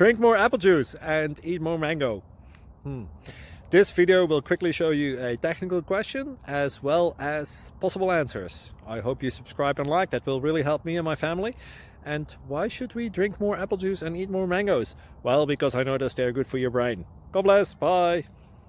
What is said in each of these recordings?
Drink more apple juice and eat more mango. This video will quickly show you a technical question as well as possible answers. I hope you subscribe and like, that will really help me and my family. And why should we drink more apple juice and eat more mangoes? Well, because I noticed they're good for your brain. God bless, bye!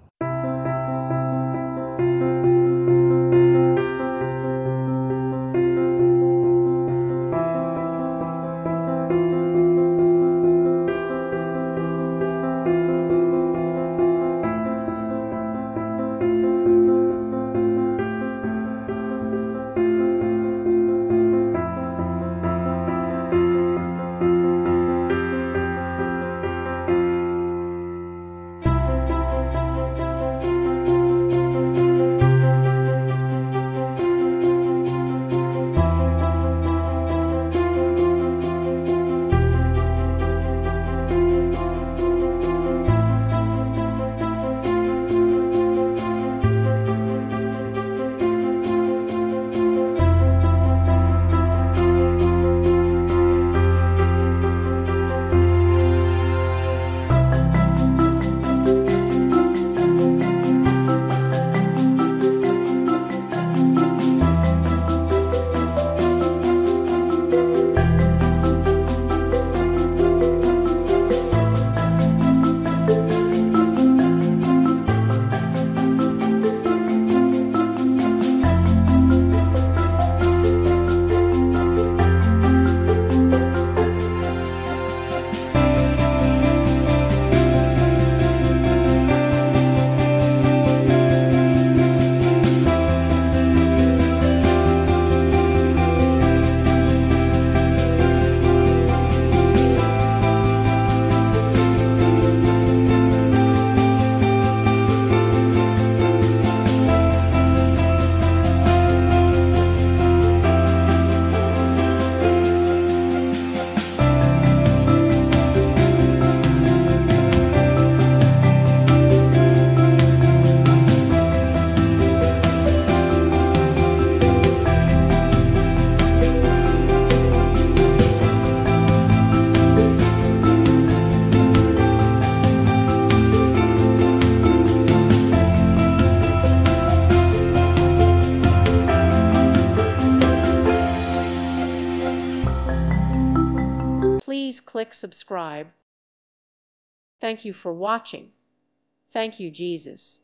Please click subscribe. Thank you for watching. Thank you, Jesus.